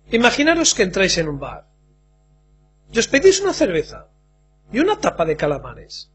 Imaginaros que entráis en un bar y os pedís una cerveza y una tapa de calamares.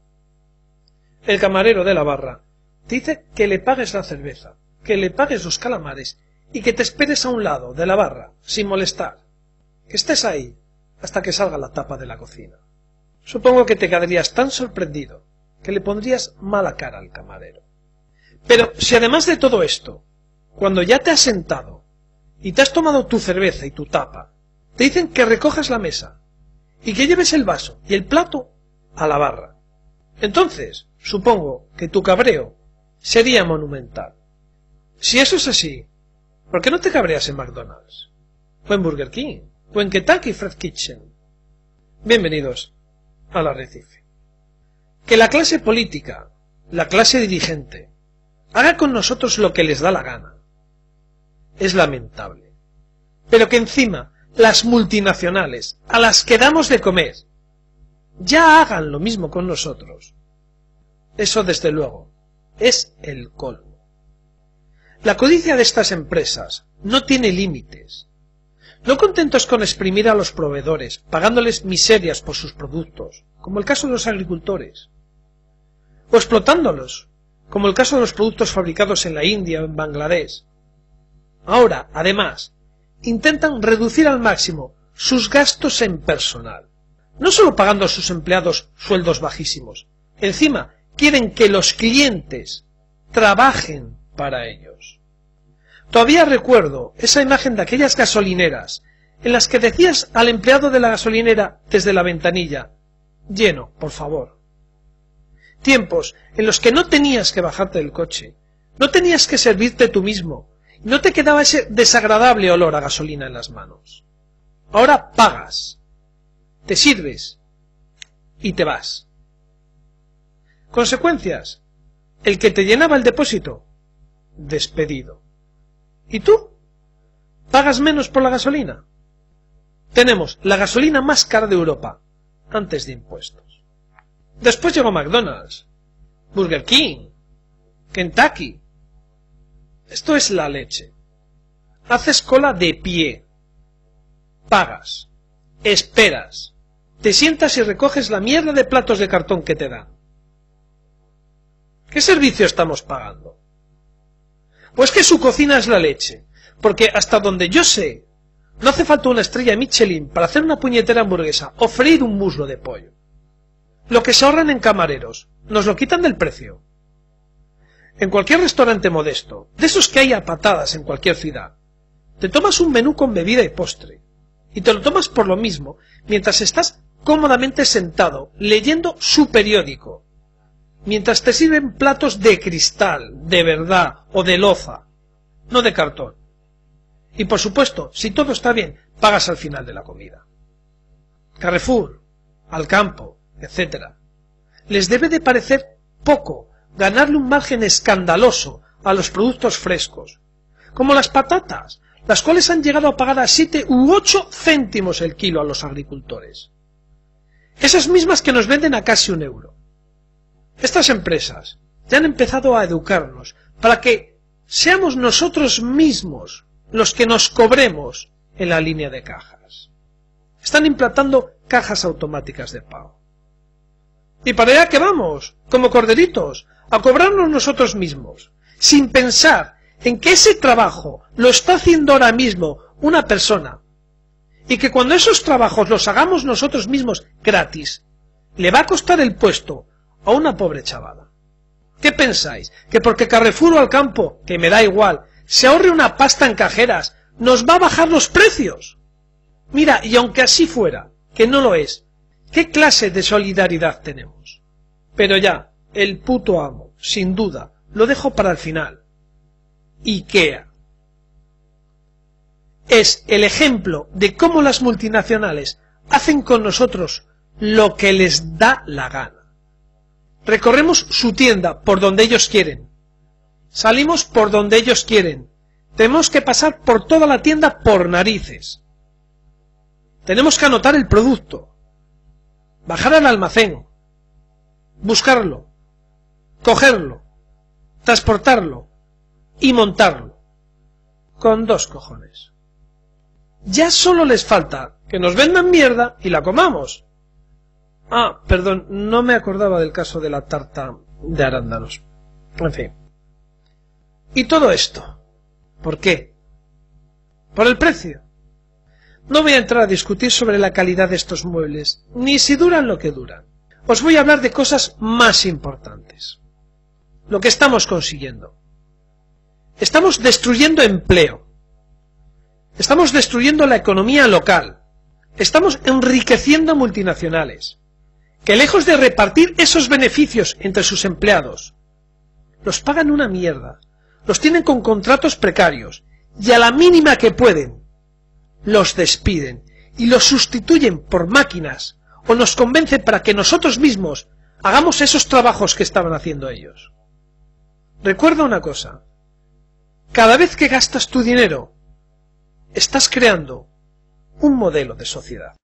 El camarero de la barra te dice que le pagues la cerveza, que le pagues los calamares y que te esperes a un lado de la barra, sin molestar, que estés ahí hasta que salga la tapa de la cocina. Supongo que te quedarías tan sorprendido que le pondrías mala cara al camarero. Pero si además de todo esto, cuando ya te has sentado y te has tomado tu cerveza y tu tapa, te dicen que recojas la mesa y que lleves el vaso y el plato a la barra, entonces supongo que tu cabreo sería monumental. Si eso es así, ¿por qué no te cabreas en McDonald's? ¿O en Burger King? ¿O en Kentucky Fried Kitchen? Bienvenidos al Arrecife. Que la clase política, la clase dirigente, haga con nosotros lo que les da la gana es lamentable. Pero que encima las multinacionales, a las que damos de comer, ya hagan lo mismo con nosotros, eso desde luego es el colmo. La codicia de estas empresas no tiene límites. No contentos con exprimir a los proveedores, pagándoles miserias por sus productos, como el caso de los agricultores, o explotándolos, como el caso de los productos fabricados en la India o en Bangladesh. Ahora, además, intentan reducir al máximo sus gastos en personal, no solo pagando a sus empleados sueldos bajísimos, encima quieren que los clientes trabajen para ellos. Todavía recuerdo esa imagen de aquellas gasolineras en las que decías al empleado de la gasolinera desde la ventanilla: lleno, por favor. Tiempos en los que no tenías que bajarte del coche, no tenías que servirte tú mismo, y no te quedaba ese desagradable olor a gasolina en las manos. Ahora pagas, te sirves y te vas. Consecuencias: el que te llenaba el depósito, despedido. ¿Y tú? ¿Pagas menos por la gasolina? Tenemos la gasolina más cara de Europa, antes de impuestos. Después llegó McDonald's, Burger King, Kentucky. Esto es la leche. Haces cola de pie. Pagas. Esperas. Te sientas y recoges la mierda de platos de cartón que te dan. ¿Qué servicio estamos pagando? Pues que su cocina es la leche, porque hasta donde yo sé, no hace falta una estrella Michelin para hacer una puñetera hamburguesa o freír un muslo de pollo. Lo que se ahorran en camareros, nos lo quitan del precio. En cualquier restaurante modesto, de esos que hay a patadas en cualquier ciudad, te tomas un menú con bebida y postre, y te lo tomas por lo mismo mientras estás cómodamente sentado leyendo su periódico, mientras te sirven platos de cristal, de verdad o de loza, no de cartón. Y por supuesto, si todo está bien, pagas al final de la comida. Carrefour, Alcampo, etc. Les debe de parecer poco ganarle un margen escandaloso a los productos frescos, como las patatas, las cuales han llegado a pagar a 7 u 8 céntimos el kilo a los agricultores. Esas mismas que nos venden a casi €1. Estas empresas ya han empezado a educarnos para que seamos nosotros mismos los que nos cobremos en la línea de cajas. Están implantando cajas automáticas de pago. Y para allá que vamos, como corderitos, a cobrarnos nosotros mismos, sin pensar en que ese trabajo lo está haciendo ahora mismo una persona, y que cuando esos trabajos los hagamos nosotros mismos gratis, le va a costar el puesto a una pobre chavala. ¿Qué pensáis? ¿Que porque Carrefour o Alcampo, que me da igual, se ahorre una pasta en cajeras, nos va a bajar los precios? Mira, y aunque así fuera, que no lo es, ¿qué clase de solidaridad tenemos? Pero ya, el puto amo, sin duda, lo dejo para el final. IKEA. Es el ejemplo de cómo las multinacionales hacen con nosotros lo que les da la gana. Recorremos su tienda por donde ellos quieren. Salimos por donde ellos quieren. Tenemos que pasar por toda la tienda por narices. Tenemos que anotar el producto, bajar al almacén, buscarlo, cogerlo, transportarlo y montarlo. Con 2 cojones. Ya solo les falta que nos vendan mierda y la comamos. Ah, perdón, no me acordaba del caso de la tarta de arándanos. En fin. Y todo esto, ¿por qué? Por el precio. No voy a entrar a discutir sobre la calidad de estos muebles, ni si duran lo que duran. Os voy a hablar de cosas más importantes. Lo que estamos consiguiendo. Estamos destruyendo empleo. Estamos destruyendo la economía local. Estamos enriqueciendo multinacionales, que lejos de repartir esos beneficios entre sus empleados, los pagan una mierda, los tienen con contratos precarios, y a la mínima que pueden, los despiden y los sustituyen por máquinas, o nos convencen para que nosotros mismos hagamos esos trabajos que estaban haciendo ellos. Recuerda una cosa, cada vez que gastas tu dinero, estás creando un modelo de sociedad.